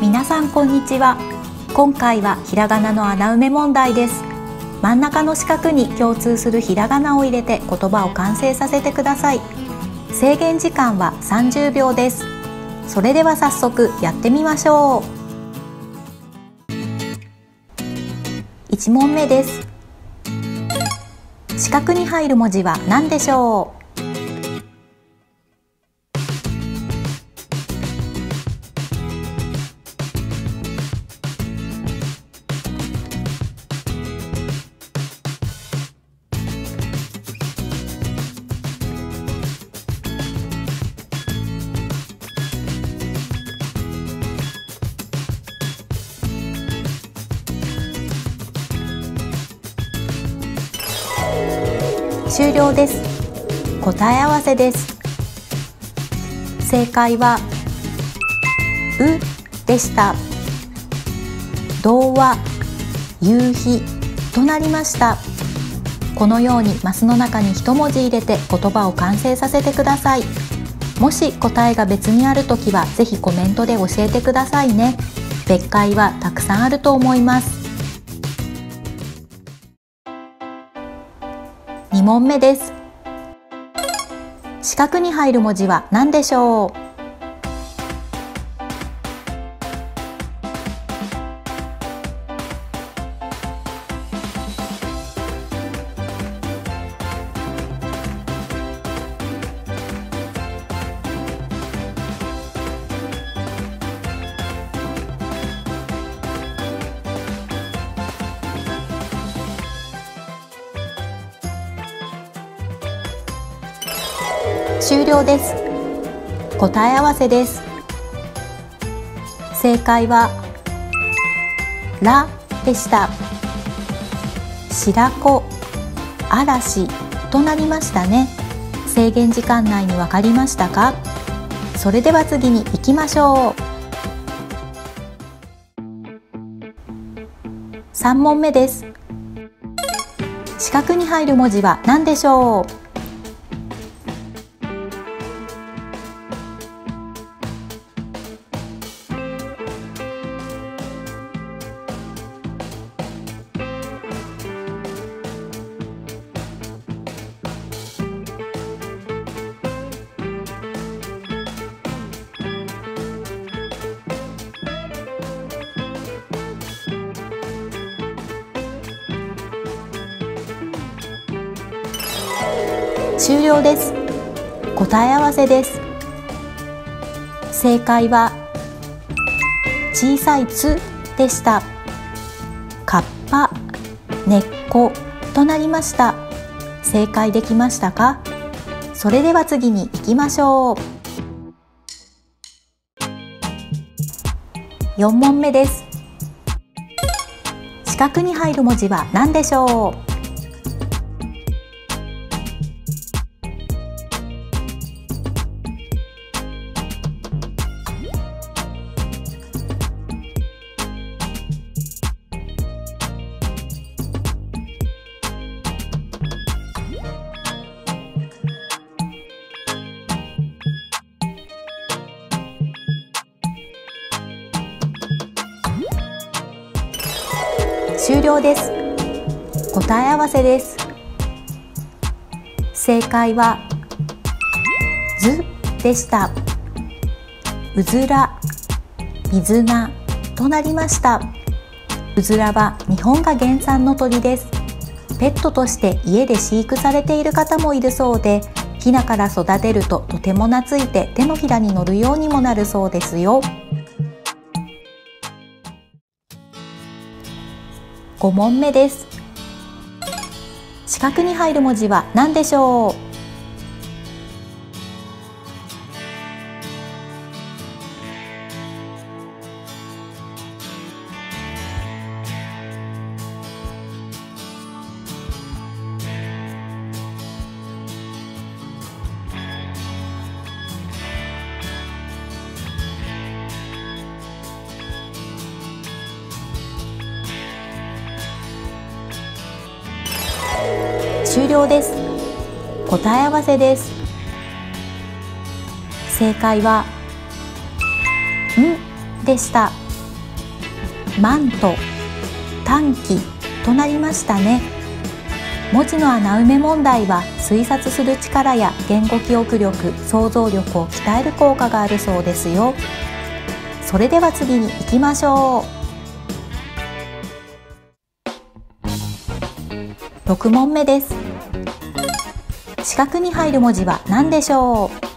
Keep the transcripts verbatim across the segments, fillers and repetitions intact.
皆さんこんにちは。今回はひらがなの穴埋め問題です。真ん中の四角に共通するひらがなを入れて言葉を完成させてください。制限時間はさんじゅうびょうです。それでは早速やってみましょう。いち問目です。四角に入る文字は何でしょう？終了です。答え合わせです。正解はうでした。童話、夕日となりました。このようにマスの中に一文字入れて言葉を完成させてください。もし答えが別にあるときはぜひコメントで教えてくださいね。別解はたくさんあると思います。に問目です。四角に入る文字は何でしょう？終了です。答え合わせです。正解はらでした。白子、嵐となりましたね。制限時間内に分かりましたか？それでは次に行きましょう。さん問目です。四角に入る文字は何でしょう？終了です。答え合わせです。正解は小さいつでした。カッパ、根っことなりました。正解できましたか？それでは次に行きましょう。よん問目です。四角に入る文字は何でしょう？終了です。答え合わせです。正解はずでした。うずら、水菜となりました。うずらは日本が原産の鳥です。ペットとして家で飼育されている方もいるそうで、ヒナから育てるととても懐いて手のひらに乗るようにもなるそうですよ。ご問目です。四角に入る文字は何でしょう？終了です。答え合わせです。正解はんでした。 マント、短期となりましたね。文字の穴埋め問題は推察する力や言語記憶力、想像力を鍛える効果があるそうですよ。それでは次に行きましょう。ろく問目です。四角に入る文字は何でしょう？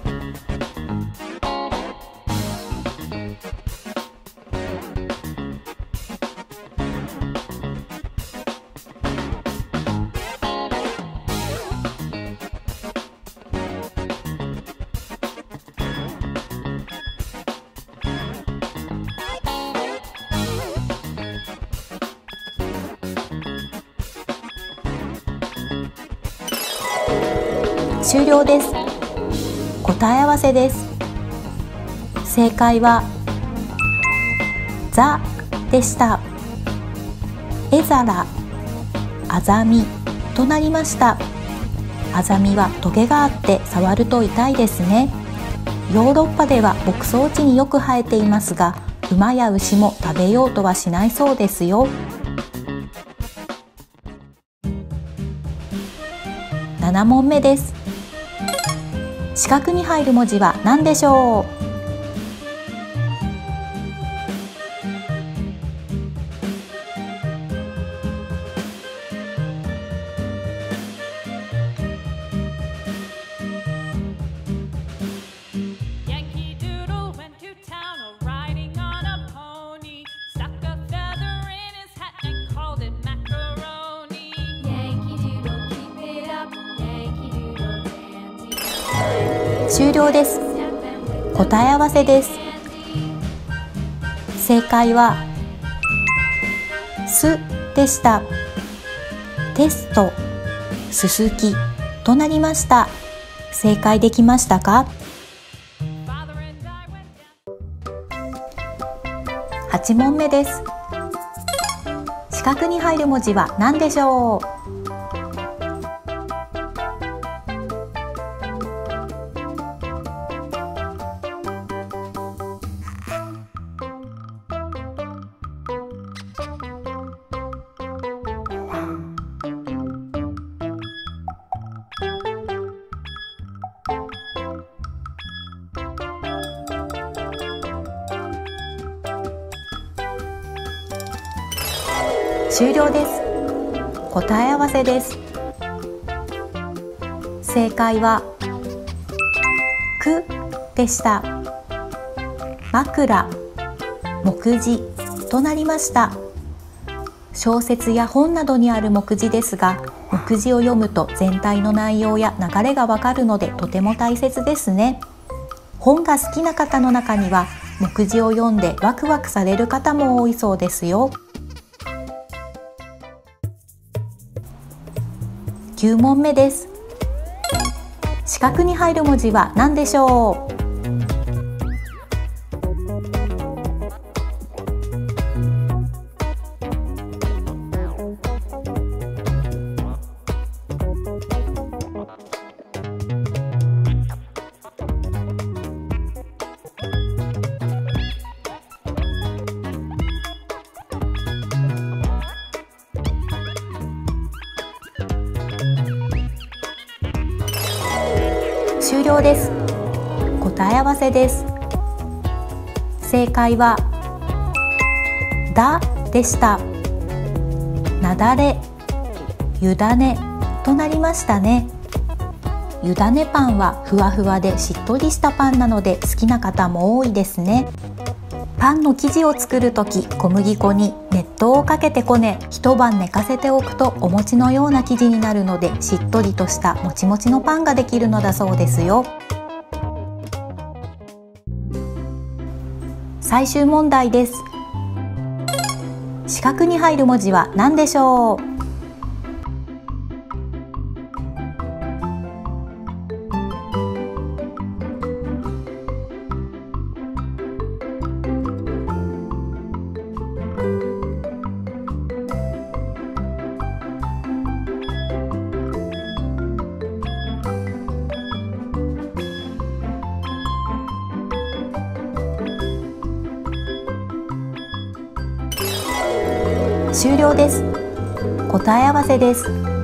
終了です。答え合わせです。正解はザでした。絵皿、あざみとなりました。あざみはトゲがあって触ると痛いですね。ヨーロッパでは牧草地によく生えていますが、馬や牛も食べようとはしないそうですよ。なな問目です。四角に入る文字は何でしょう？終了です。答え合わせです。正解はすでした。テスト、すすきとなりました。正解できましたか？はち問目です。四角に入る文字は何でしょう？終了です。答え合わせです。正解はくでした。枕、目次となりました。小説や本などにある目次ですが、目次を読むと全体の内容や流れがわかるのでとても大切ですね。本が好きな方の中には目次を読んでワクワクされる方も多いそうですよ。きゅう問目です。四角に入る文字は何でしょう？終了です。答え合わせです。正解はだでした。なだれ、ゆだねとなりましたね。ゆだねパンはふわふわでしっとりしたパンなので好きな方も多いですね。パンの生地を作るとき、小麦粉に熱湯をかけてこね、一晩寝かせておくとお餅のような生地になるので、しっとりとしたもちもちのパンができるのだそうですよ。最終問題です。四角に入る文字は何でしょう？ 終了です。答え合わせです。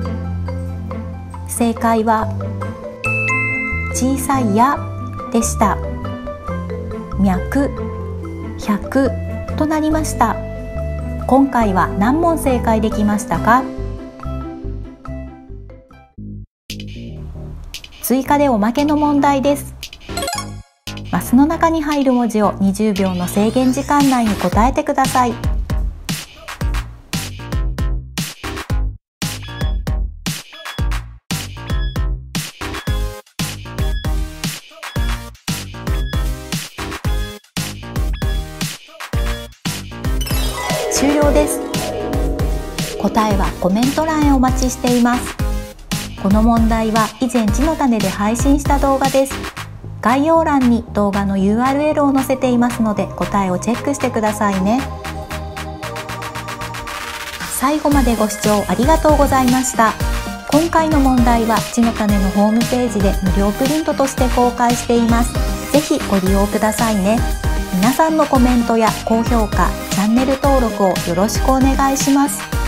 正解は小さいやでした。脈、百となりました。今回は何問正解できましたか？追加でおまけの問題です。マスの中に入る文字をにじゅうびょうの制限時間内に答えてください。終了です。答えはコメント欄へお待ちしています。この問題は以前地の種で配信した動画です。概要欄に動画の ユーアールエル を載せていますので答えをチェックしてくださいね。最後までご視聴ありがとうございました。今回の問題は地の種のホームページで無料プリントとして公開しています。ぜひご利用くださいね。皆さんのコメントや高評価、チャンネル登録をよろしくお願いします。